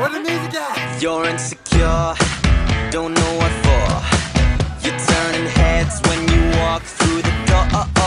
What the music at? You're insecure, don't know what for. You're turning heads when you walk through the door.